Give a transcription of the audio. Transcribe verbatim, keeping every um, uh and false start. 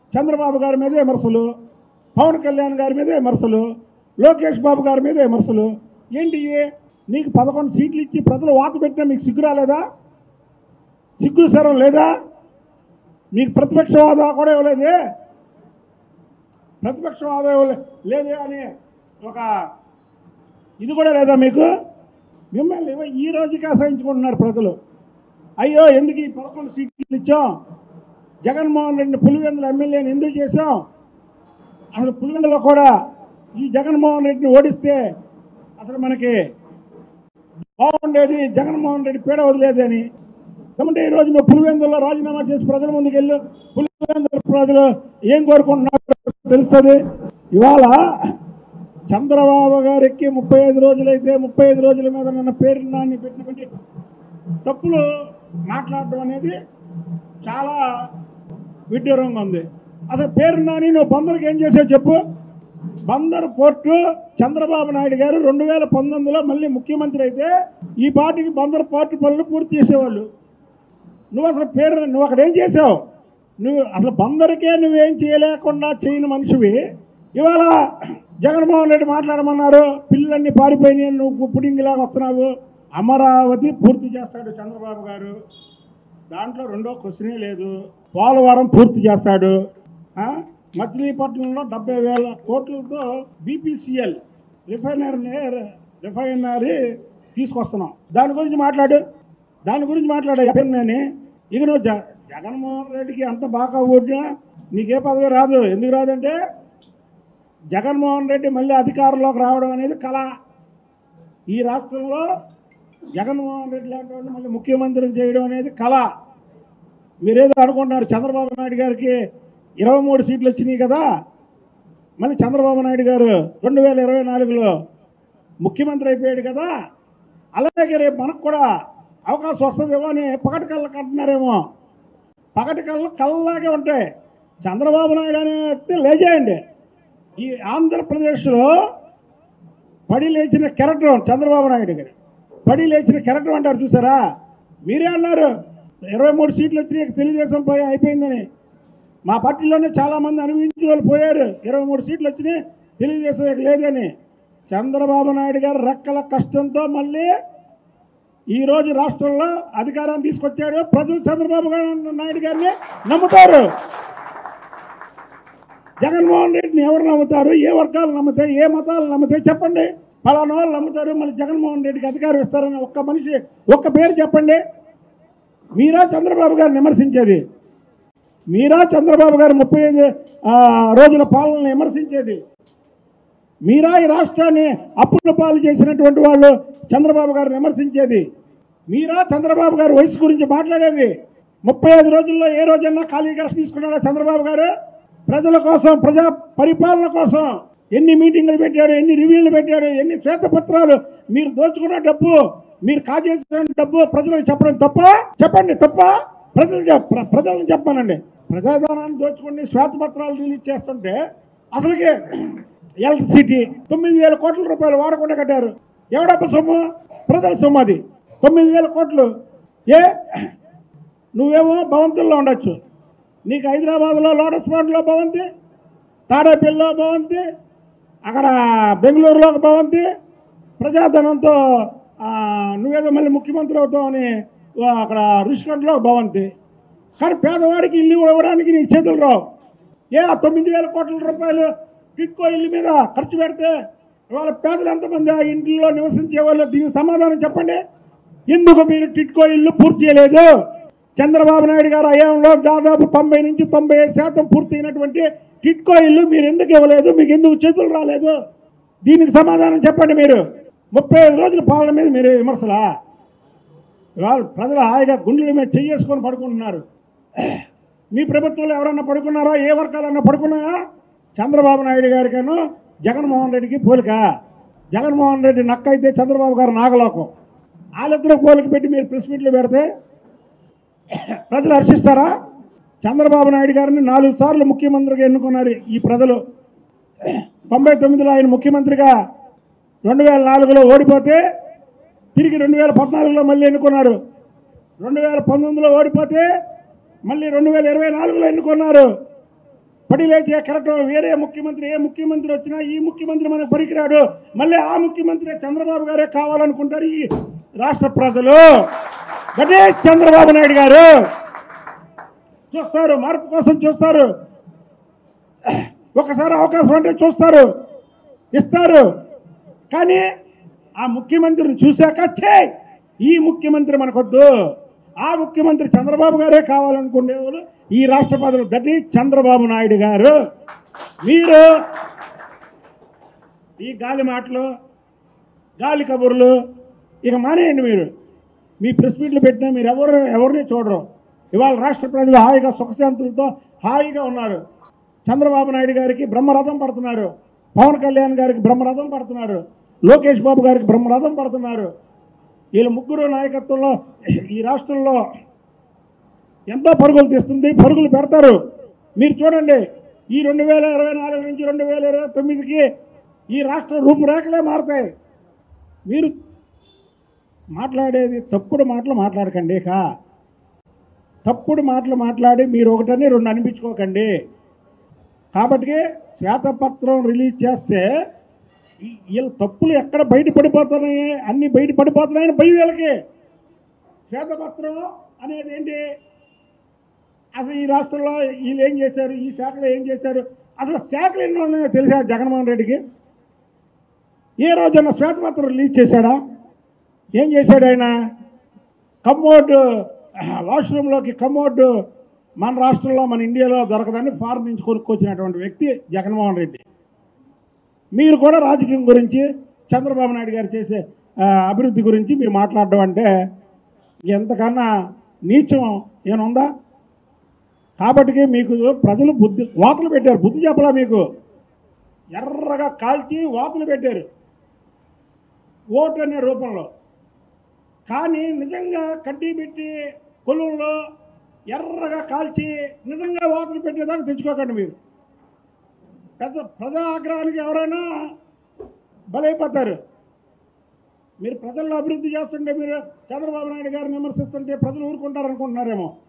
చంద్రబాబు గారి మీద విమర్శలు, పవన్ కళ్యాణ్ గారి మీద విమర్శలు, లోకేష్ బాబు గారి మీద విమర్శలు. ఏంటి నీకు పదకొండు సీట్లు ఇచ్చి ప్రజలు వాత పెట్టినా మీకు సిగ్గు రాలేదా? సిగ్గు సరం లేదా? మీకు ప్రతిపక్ష హోదా కూడా ఇవ్వలేదే, ప్రతిపక్ష హోదా లేదే అని ఒక ఇది కూడా లేదా మీకు? మిమ్మల్ని ఈ రోజుకి అసహించుకుంటున్నారు ప్రజలు. అయ్యో ఎందుకు ఈ పదకొండు సీట్లు ఇచ్చాం, జగన్మోహన్ రెడ్డిని పులివెందుల ఎమ్మెల్యేని ఎందుకు చేశాం, అసలు పులివెందులో కూడా ఈ జగన్మోహన్ రెడ్డిని ఓడిస్తే అసలు మనకి బాగుండేది, జగన్మోహన్ రెడ్డి పీడ వదిలేది అని. కాబట్టి ఈ రోజు నువ్వు పులివెందుల్లో రాజీనామా చేసి ప్రజల ముందుకు వెళ్ళు, పులివెందుల ప్రజలు ఏం కోరుకుంటున్నారో తెలుస్తుంది. ఇవాళ చంద్రబాబు గారికి ముప్పై ఐదు రోజులైతే ముప్పై ఐదు రోజుల మీద నన్న పేరు నాన్ని పెట్టినటువంటి తప్పులు మాట్లాడడం అనేది చాలా విడ్డూరంగా ఉంది. అసలు పేరు నాని నువ్వు బందరుకి ఏం చేసావు చెప్పు? బందరు పోర్టు చంద్రబాబు నాయుడు గారు రెండు వేల పంతొమ్మిదిలో మళ్ళీ ముఖ్యమంత్రి అయితే ఈ పార్టీకి బందరు పోర్టు పనులు పూర్తి చేసేవాళ్ళు. నువ్వు అసలు పేరు నువ్వు అక్కడ ఏం చేసావు? నువ్వు అసలు బందరికే నువ్వేం చేయలేకుండా చేయని మనిషివి. ఇవాళ జగన్మోహన్ రెడ్డి మాట్లాడమన్నారు, పిల్లలన్నీ పారిపోయినాయి, నువ్వు పుడింగిలాగా వస్తున్నావు. అమరావతి పూర్తి చేస్తాడు చంద్రబాబు గారు, దాంట్లో రెండో క్వశ్చనే లేదు. పోలవరం పూర్తి చేస్తాడు. మచిలీపట్నంలో డెబ్బై వేల కోట్లతో బీపీసీఎల్ రిఫైనరీ రిఫైనరీ తీసుకొస్తున్నాం. దాని గురించి మాట్లాడు, దాని గురించి మాట్లాడే నేను. ఇక నువ్వు జ జగన్మోహన్ రెడ్డికి అంత బాగా ఓడినా నీకే పదవి రాదు. ఎందుకు రాదంటే జగన్మోహన్ రెడ్డి మళ్ళీ అధికారంలోకి రావడం అనేది కళ. ఈ రాష్ట్రంలో జగన్మోహన్ రెడ్డి లాంటి వాళ్ళు మళ్ళీ ముఖ్యమంత్రిని చేయడం అనేది కళ. మీరేదో అనుకుంటున్నారు చంద్రబాబు నాయుడు గారికి ఇరవై మూడు సీట్లు వచ్చినాయి కదా, మళ్ళీ చంద్రబాబు నాయుడు గారు రెండు వేల ఇరవై నాలుగులో ముఖ్యమంత్రి అయిపోయాడు కదా, అలాగే రేపు మనకు కూడా అవకాశం వస్తుందేమో అని పగటి కళ్ళకు అంటున్నారేమో. పగటి కళ్ళ కళ్ళలాగే ఉంటాయి. చంద్రబాబు నాయుడు అనేది లేజేయండి. ఈ ఆంధ్రప్రదేశ్లో పడి లేచిన కెరటం చంద్రబాబు నాయుడు గారు, పడి లేచిన కెరటం అంటారు చూసారా? మీరే అన్నారు ఇరవై మూడు సీట్లు వచ్చి తెలుగుదేశం పోయి అయిపోయిందని. మా పార్టీలోనే చాలామంది అనుభవించిన వాళ్ళు పోయారు. ఇరవై మూడు సీట్లు వచ్చినాయి తెలుగుదేశం లేదని. చంద్రబాబు నాయుడు గారు రెక్కల కష్టంతో మళ్ళీ ఈరోజు రాష్ట్రంలో అధికారాన్ని తీసుకొచ్చాడు. ప్రజలు చంద్రబాబు నాయుడు గారిని నమ్ముతారు. జగన్మోహన్ రెడ్డిని ఎవరు నమ్ముతారు? ఏ వర్గాలు నమ్ముతాయి? ఏ మతాలు నమ్ముతాయి? చెప్పండి. పలానా వాళ్ళు నమ్ముతారు, మళ్ళీ జగన్మోహన్ రెడ్డికి అధికారం ఇస్తారని ఒక్క మనిషి ఒక్క పేరు చెప్పండి. మీరా చంద్రబాబు గారిని విమర్శించేది? మీరా చంద్రబాబు గారు ముప్పై ఐదు రోజుల పాలనను విమర్శించేది? మీరా ఈ రాష్ట్రాన్ని అప్పుల పాలు చేసినటువంటి వాళ్ళు చంద్రబాబు గారిని విమర్శించేది? మీరా చంద్రబాబు గారు వయసు గురించి మాట్లాడేది? ముప్పై ఐదు రోజుల్లో ఏ రోజన్నా ఖాళీగా తీసుకున్నాడా చంద్రబాబు గారు? ప్రజల కోసం, ప్రజా పరిపాలన కోసం ఎన్ని మీటింగులు పెట్టాడు, ఎన్ని రివ్యూలు పెట్టాడు, ఎన్ని శ్వేతపత్రాలు. మీరు దోచుకున్న డబ్బు, మీరు కాజేసిన డబ్బు ప్రజలకు చెప్పడం తప్ప? చెప్పండి, తప్ప? ప్రజలు ప్రజలను చెప్పానండి. ప్రజాధనాన్ని దోచుకుని శ్వేతపత్రాలు రిలీజ్ చేస్తుంటే అసలుకి ఎలక్ట్రిసిటీ తొమ్మిది వేల కోట్ల రూపాయలు వాడకుండా కట్టారు. ఎవడప్ప సొమ్ము? ప్రజల సొమ్ము. అది తొమ్మిది వేల కోట్లు. ఏ నువ్వేమో భవంతుల్లో ఉండొచ్చు, నీకు హైదరాబాద్లో లోటస్ పాండ్లో భవంతి, తాడేపల్లిలో భవంతి, అక్కడ బెంగళూరులో భవంతి, ప్రజాధనంతో నువ్వేదో మళ్ళీ ముఖ్యమంత్రి అవుతావు అని అక్కడ రుషికొండలో భవంతి. కానీ పేదవాడికి ఇల్లు ఇవ్వడానికి నీకు చేతులు రావు. ఏ తొమ్మిది వేల కోట్ల రూపాయలు టిట్కో ఇల్లు మీద ఖర్చు పెడితే ఇవాళ పేదలు ఎంతమంది ఆ ఇంట్లో నివసించే వాళ్ళు? దీనికి సమాధానం చెప్పండి. ఎందుకు మీరు టిట్కో ఇల్లు పూర్తి చేయలేదు? చంద్రబాబు నాయుడు గారు హయాంలో దాదాపు తొంభై నుంచి తొంభై ఐదు శాతం పూర్తయినటువంటి టిట్కో ఇల్లు మీరు ఎందుకు ఇవ్వలేదు? మీకు ఎందుకు చేతులు రాలేదు? దీనికి సమాధానం చెప్పండి. మీరు ముప్పై ఐదు రోజుల పాలన మీద మీరు విమర్శలా? ఇవాళ ప్రజలు హాయిగా గుండెల మీద చెయ్యేసుకొని పడుకుంటున్నారు. మీ ప్రభుత్వంలో ఎవరన్నా పడుకున్నారా? ఏ వర్గాలన్నా పడుకున్నాయా? చంద్రబాబు నాయుడు గారికను జగన్మోహన్ రెడ్డికి పోలిక. జగన్మోహన్ రెడ్డి నక్క అయితే చంద్రబాబు గారు నాగలోకం. వాళ్ళిద్దరూ పోలిక పెట్టి మీరు ప్రెస్ మీట్లు పెడితే ప్రజలు హర్షిస్తారా? చంద్రబాబు నాయుడు గారిని నాలుగు సార్లు ముఖ్యమంత్రిగా ఎన్నుకున్నారు ఈ ప్రజలు. తొంభై తొమ్మిదిలో ఆయన ముఖ్యమంత్రిగా రెండు వేల నాలుగులో ఓడిపోతే తిరిగి రెండు వేల పద్నాలుగులో మళ్ళీ ఎన్నుకున్నారు. రెండు వేల పంతొమ్మిదిలో ఓడిపోతే మళ్ళీ రెండు వేల ఇరవై నాలుగులో ఎన్నుకున్నారు. పడి లేచే కెరటం వేరే ముఖ్యమంత్రి ఏ ముఖ్యమంత్రి వచ్చినా ఈ ముఖ్యమంత్రి మనకు పనికిరాడు, మళ్ళీ ఆ ముఖ్యమంత్రి చంద్రబాబు గారే కావాలనుకుంటారు ఈ రాష్ట్ర ప్రజలు. అదే చంద్రబాబు నాయుడు గారు చూస్తారు, మార్పు కోసం చూస్తారు, ఒకసారి అవకాశం అంటే చూస్తారు, ఇస్తారు. కానీ ఆ ముఖ్యమంత్రిని చూశాక ఛే ఈ ముఖ్యమంత్రి మనకొద్దు, ఆ ముఖ్యమంత్రి చంద్రబాబు గారే కావాలనుకునేవాళ్ళు ఈ రాష్ట్ర ప్రజలు. దట్ ఈజ్ చంద్రబాబు నాయుడు గారు. మీరు ఈ గాలి మాటలు, గాలి కబుర్లు ఇక మానేయండి. మీరు మీ ప్రెస్ మీట్లు పెట్టినా మీరు ఎవరు ఎవరిని చూడరు. ఇవాళ రాష్ట్ర ప్రజలు హాయిగా సుఖశాంతులతో హాయిగా ఉన్నారు. చంద్రబాబు నాయుడు గారికి బ్రహ్మరథం పడుతున్నారు, పవన్ కళ్యాణ్ గారికి బ్రహ్మరథం పడుతున్నారు, లోకేష్ బాబు గారికి బ్రహ్మరథం పడుతున్నారు. వీళ్ళ ముగ్గురు నాయకత్వంలో ఈ రాష్ట్రంలో ఎంతో పరుగులు తీస్తుంది, పరుగులు పెడతారు. మీరు చూడండి, ఈ రెండు వేల ఇరవై నాలుగు నుంచి రెండు వేల ఇరవై తొమ్మిదికి ఈ రాష్ట్ర రూపురేఖలే మారుతాయి. మీరు మాట్లాడేది తప్పుడు మాటలు మాట్లాడకండి. ఇక తప్పుడు మాటలు మాట్లాడి మీరు ఒకటని రెండు అనిపించుకోకండి. కాబట్టి శ్వేతపత్రం రిలీజ్ చేస్తే వీళ్ళ తప్పులు ఎక్కడ బయట పడిపోతున్నాయి, అన్ని బయట పడిపోతున్నాయని భయం వీళ్ళకి. శ్వేతపత్రం అనేది ఏంటి, అసలు ఈ రాష్ట్రంలో వీళ్ళు ఏం చేశారు, ఈ శాఖలో ఏం చేశారు, అసలు శాఖలు ఎన్ని ఉన్నాయో తెలిసా జగన్మోహన్ రెడ్డికి? ఏ రోజున శ్వేతపత్రం రిలీజ్ చేశాడా? ఏం చేశాడు ఆయన? కమ్మోడ్ వాష్రూమ్లోకి కమ్మోడ్ మన రాష్ట్రంలో మన ఇండియాలో దొరకదని ఫారెన్ నుంచి కొనుక్కొచ్చినటువంటి వ్యక్తి జగన్మోహన్ రెడ్డి. మీరు కూడా రాజకీయం గురించి చంద్రబాబు నాయుడు గారు చేసే అభివృద్ధి గురించి మీరు మాట్లాడడం అంటే ఎంతకన్నా నీచం ఏముందా? కాబట్టి మీకు ప్రజలు బుద్ధి వాతలు పెట్టారు, బుద్ధి చెప్పలా మీకు. ఎర్రగా కాల్చి వాతలు పెట్టారు ఓటు అనే రూపంలో. కానీ నిజంగా కడ్డీ పెట్టి కొలువులో ఎర్రగా కాల్చి నిజంగా వాతలు పెట్టేదాకా తెచ్చుకోకండి. మీరు పెద్ద ప్రజా ఆగ్రహానికి ఎవరైనా బలైపోతారు. మీరు ప్రజల్లో అభివృద్ధి చేస్తుంటే మీరు చంద్రబాబు నాయుడు గారిని విమర్శిస్తుంటే ప్రజలు ఊరుకుంటారనుకుంటున్నారేమో.